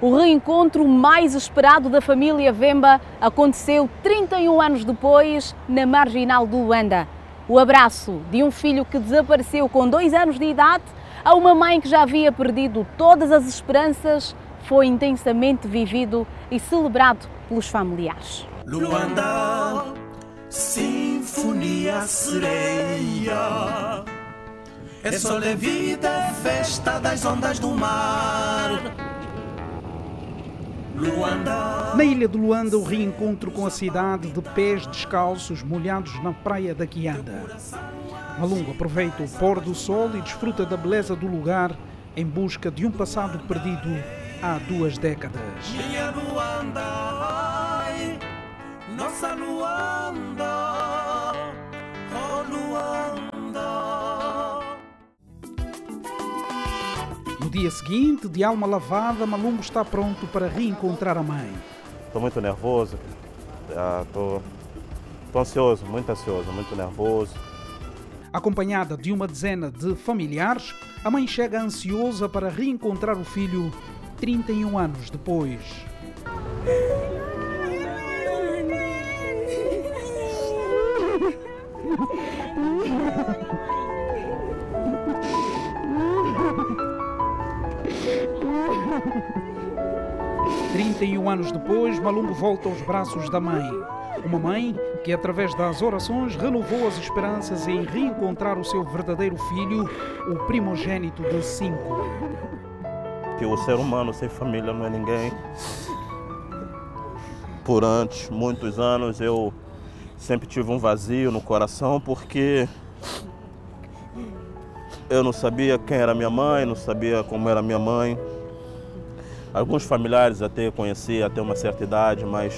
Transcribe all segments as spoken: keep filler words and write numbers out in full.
O reencontro mais esperado da família Vemba aconteceu trinta e um anos depois, na Marginal de Luanda. O abraço de um filho que desapareceu com dois anos de idade a uma mãe que já havia perdido todas as esperanças foi intensamente vivido e celebrado pelos familiares. Luanda, sinfonia sereia, é só a vida, festa das ondas do mar. Luanda. Na ilha de Luanda, o reencontro com a cidade de pés descalços molhados na praia da Quianda. Malungo aproveita o pôr do sol e desfruta da beleza do lugar em busca de um passado perdido há duas décadas. Minha Luanda, ai, nossa Luanda, oh Luanda. No dia seguinte, de alma lavada, Malungo está pronto para reencontrar a mãe. Estou muito nervoso, estou ansioso, muito ansioso, muito nervoso. Acompanhada de uma dezena de familiares, a mãe chega ansiosa para reencontrar o filho trinta e um anos depois. trinta e um anos depois, Malungo volta aos braços da mãe. Uma mãe que, através das orações, renovou as esperanças em reencontrar o seu verdadeiro filho, o primogênito de cinco. Que o ser humano sem família não é ninguém. Por antes, muitos anos, eu sempre tive um vazio no coração porque eu não sabia quem era minha mãe, não sabia como era minha mãe. Alguns familiares até conheci até uma certa idade, mas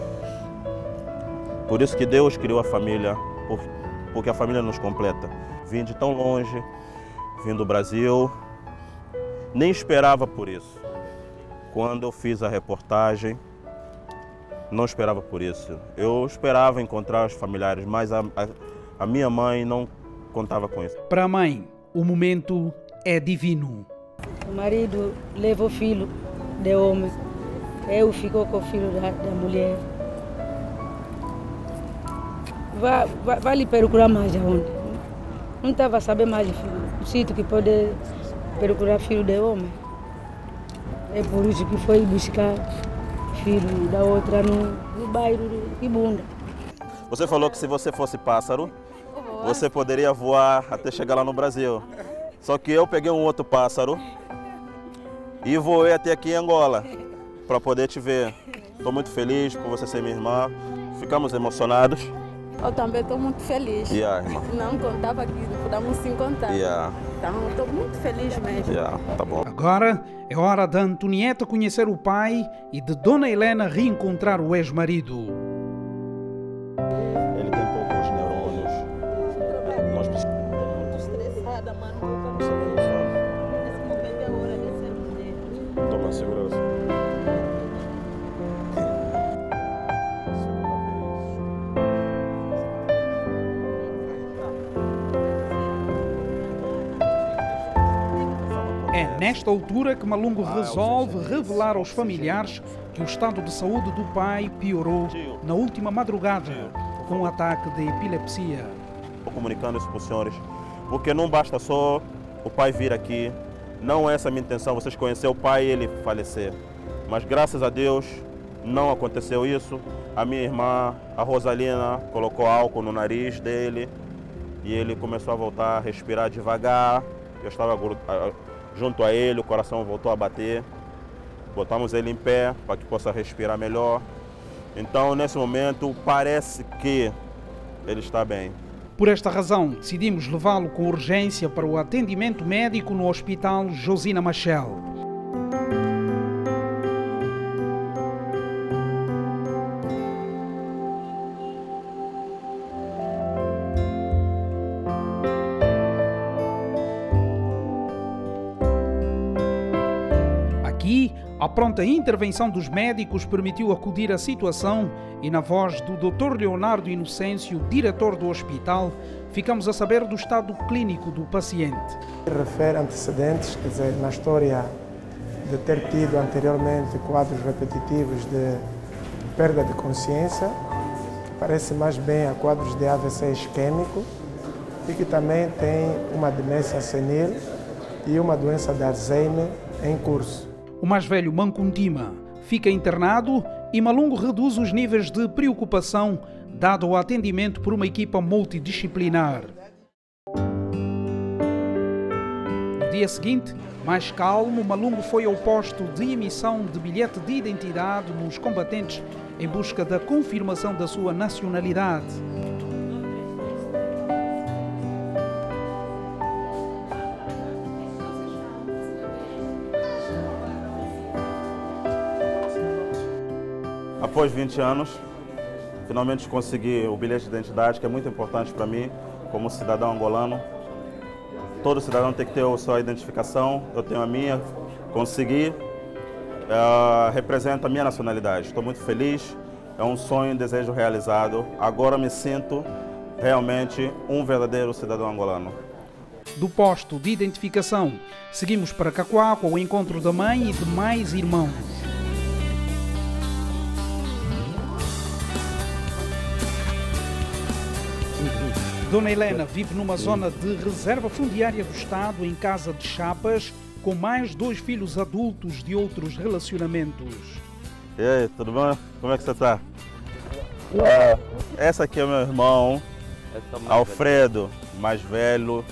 por isso que Deus criou a família, porque a família nos completa. Vim de tão longe, vim do Brasil, nem esperava por isso. Quando eu fiz a reportagem, não esperava por isso. Eu esperava encontrar os familiares, mas a, a, a minha mãe não contava com isso. Para a mãe, o momento é divino. O marido levou o filho de homem, eu fico com o filho da, da mulher. Vai, vai, vai lhe procurar mais aonde? Não estava a saber mais o sítio que pode procurar filho de homem. É por isso que foi buscar filho da outra no, no bairro de Ibunda. Você falou que se você fosse pássaro, você poderia voar até chegar lá no Brasil. Só que eu peguei um outro pássaro e voei até aqui em Angola para poder te ver. Estou muito feliz por você ser minha irmã. Ficamos emocionados. Eu também estou muito feliz. Yeah, irmã. Não contava que podíamos se encontrar. Yeah. Então estou muito feliz mesmo. Yeah, tá bom. Agora é hora da Antonieta conhecer o pai e de Dona Helena reencontrar o ex-marido. Ele tem poucos neurônios. Nós precisamos. Muito estressada, mano. Nesse momento é hora de ser mulher. Toma segurança. É nesta altura que Malungo resolve revelar aos familiares que o estado de saúde do pai piorou na última madrugada com um ataque de epilepsia. Estou comunicando isso para os senhores, porque não basta só o pai vir aqui, não é essa a minha intenção, vocês conhecer o pai e ele falecer. Mas graças a Deus não aconteceu isso. A minha irmã, a Rosalina, colocou álcool no nariz dele e ele começou a voltar a respirar devagar. Eu estava junto a ele, o coração voltou a bater. Botamos ele em pé para que possa respirar melhor. Então, nesse momento, parece que ele está bem. Por esta razão, decidimos levá-lo com urgência para o atendimento médico no Hospital Josina Machel. Aqui, a pronta intervenção dos médicos permitiu acudir à situação e, na voz do doutor Leonardo Inocêncio, diretor do hospital, ficamos a saber do estado clínico do paciente. Refere antecedentes, quer dizer, na história de ter tido anteriormente quadros repetitivos de perda de consciência, que parece mais bem a quadros de A V C isquêmico, e que também tem uma demência senil e uma doença de Alzheimer em curso. O mais velho Mancundima fica internado e Malungo reduz os níveis de preocupação dado o atendimento por uma equipa multidisciplinar. No dia seguinte, mais calmo, Malungo foi ao posto de emissão de bilhete de identidade nos combatentes em busca da confirmação da sua nacionalidade. Após vinte anos, finalmente consegui o bilhete de identidade, que é muito importante para mim, como cidadão angolano. Todo cidadão tem que ter a sua identificação, eu tenho a minha, consegui, uh, representa a minha nacionalidade. Estou muito feliz, é um sonho, um desejo realizado. Agora me sinto realmente um verdadeiro cidadão angolano. Do posto de identificação, seguimos para Cacoaco ao encontro da mãe e de mais irmãos. Dona Helena vive numa zona de reserva fundiária do Estado, em casa de chapas, com mais dois filhos adultos de outros relacionamentos. E aí, tudo bom? Como é que você está? Ah, essa aqui é meu irmão, Alfredo, mais velho,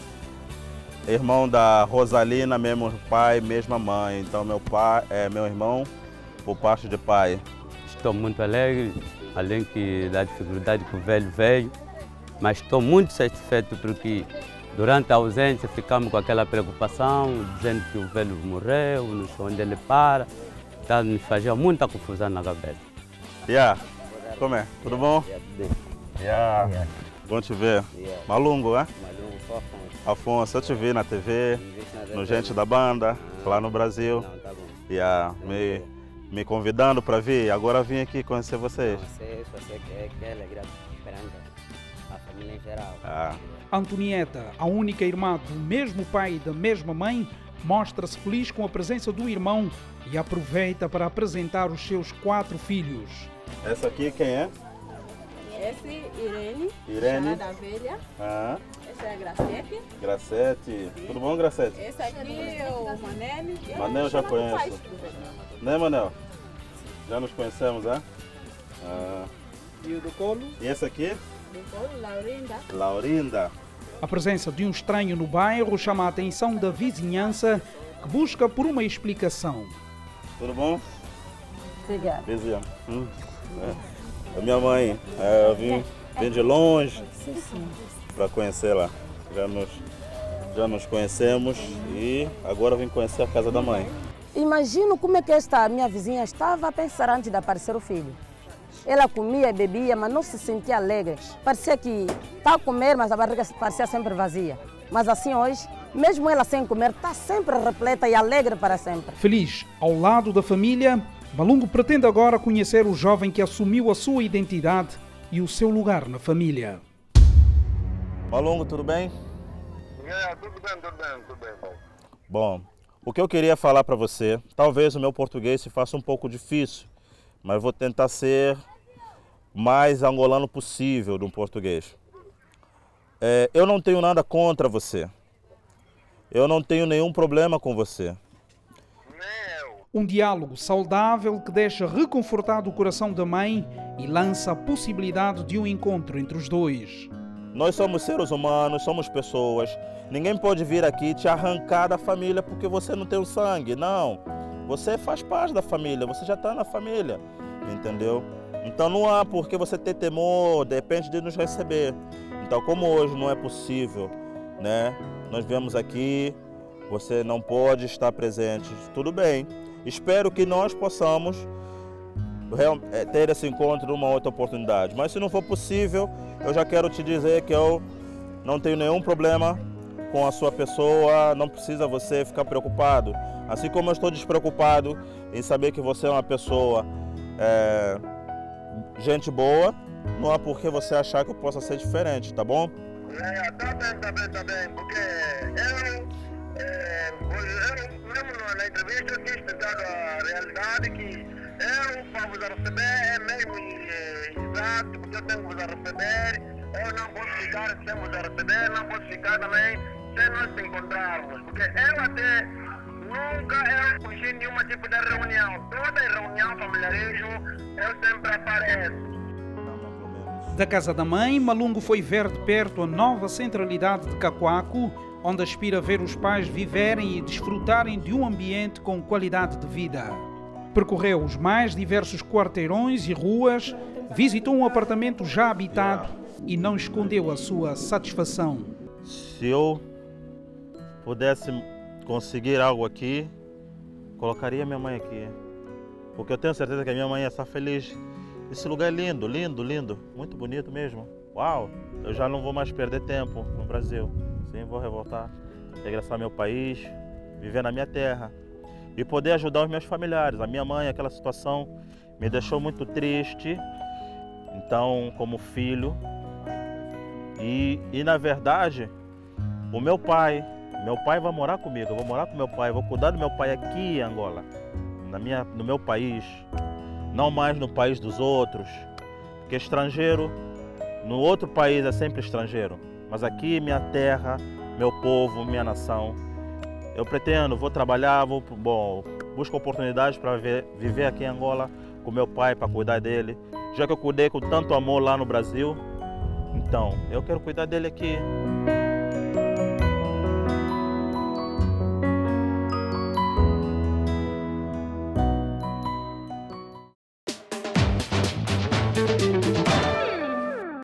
irmão da Rosalina, mesmo pai, mesma mãe. Então meu pai é meu irmão por parte de pai. Estou muito alegre, além que da dificuldade que o velho veio. Mas estou muito satisfeito porque durante a ausência ficamos com aquela preocupação, dizendo que o velho morreu, não sei onde ele para. Então nos fazia muita confusão na cabeça. Yeah. Como é? Tudo bom? Yeah. Yeah. Bom te ver. Yeah. Malungo, é? Malungo, Afonso. Afonso, eu te vi na T V, no Gente da Banda, lá no Brasil. Não, tá bom. Yeah. Me, me convidando para vir, agora vim aqui conhecer vocês. Você, você quer, quer alegrar a esperança. A família em geral. Ah. Antonieta, a única irmã do mesmo pai e da mesma mãe, mostra-se feliz com a presença do irmão e aproveita para apresentar os seus quatro filhos. Essa aqui quem é? Esse, Irene, Irene. da velha. Ah. Essa é a Gracete. Gracete. Tudo bom, Gracete? Esse aqui é o Manel. Manel eu já conheço. Né, Manel? Já nos conhecemos, é? Ah. E o do colo? E esse aqui? Laurinda. Laurinda. A presença de um estranho no bairro chama a atenção da vizinhança, que busca por uma explicação. Tudo bom? Obrigada. Vizinha. Hum. É. A minha mãe, é, eu vim, vim de longe para conhecê-la. Já nos, já nos conhecemos e agora vim conhecer a casa da mãe. Imagino como é que esta minha vizinha estava a pensar antes de aparecer o filho. Ela comia e bebia, mas não se sentia alegre. Parecia que está a comer, mas a barriga parecia sempre vazia. Mas assim hoje, mesmo ela sem comer, está sempre repleta e alegre para sempre. Feliz ao lado da família, Malungo pretende agora conhecer o jovem que assumiu a sua identidade e o seu lugar na família. Malungo, tudo bem? É, tudo bem, tudo bem, tudo bem. Bom, bom o que eu queria falar para você, talvez o meu português se faça um pouco difícil, mas vou tentar ser mais angolano possível no português. É, eu não tenho nada contra você. Eu não tenho nenhum problema com você. Um diálogo saudável que deixa reconfortado o coração da mãe e lança a possibilidade de um encontro entre os dois. Nós somos seres humanos, somos pessoas. Ninguém pode vir aqui te arrancar da família porque você não tem o sangue. Não. Você faz parte da família, você já está na família, entendeu? Então não há por que você ter temor, de repente, de nos receber. Então, como hoje não é possível, né? Nós viemos aqui, você não pode estar presente, tudo bem. Espero que nós possamos ter esse encontro numa outra oportunidade. Mas se não for possível, eu já quero te dizer que eu não tenho nenhum problema com a sua pessoa, não precisa você ficar preocupado. Assim como eu estou despreocupado em saber que você é uma pessoa é, gente boa, não há por que você achar que eu possa ser diferente, tá bom? É, tá bem, tá bem, tá bem, porque eu, é, eu lembro na entrevista que está ligado à realidade que eu, para vos receber, é mesmo é, exato, porque eu tenho que vos receber. Eu não posso ficar sem vos receber, não posso ficar também sem nós se encontrarmos. Porque eu até nunca eu fugi em nenhum tipo de reunião. Toda reunião familiarismo eu sempre apareço. Da casa da mãe, Malungo foi ver de perto a nova centralidade de Cacoaco, onde aspira ver os pais viverem e desfrutarem de um ambiente com qualidade de vida. Percorreu os mais diversos quarteirões e ruas, visitou um apartamento já habitado e não escondeu a sua satisfação. Se eu pudesse conseguir algo aqui, colocaria minha mãe aqui. Porque eu tenho certeza que a minha mãe está feliz. Esse lugar é lindo, lindo, lindo. Muito bonito mesmo. Uau! Eu já não vou mais perder tempo no Brasil. Sim, vou revoltar, regressar ao meu país, viver na minha terra e poder ajudar os meus familiares. A minha mãe, aquela situação me deixou muito triste. Então, como filho, e, e na verdade, o meu pai, meu pai vai morar comigo, eu vou morar com meu pai, vou cuidar do meu pai aqui em Angola, na minha, no meu país, não mais no país dos outros, porque estrangeiro, no outro país é sempre estrangeiro, mas aqui minha terra, meu povo, minha nação, eu pretendo, vou trabalhar, vou, bom, busco oportunidades para viver aqui em Angola com meu pai, para cuidar dele, já que eu cuidei com tanto amor lá no Brasil, então eu quero cuidar dele aqui.